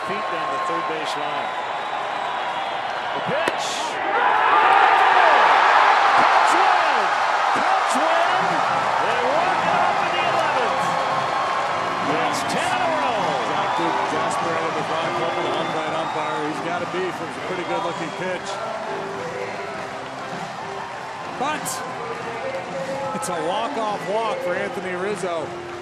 feet down the third base line. The pitch. Cubs win. Cubs win. They walk it off in the 11th. That's 10 in a row. Jasper out of the box, over the upright umpire. He's got to be for a pretty good-looking pitch. But it's a walk-off walk for Anthony Rizzo.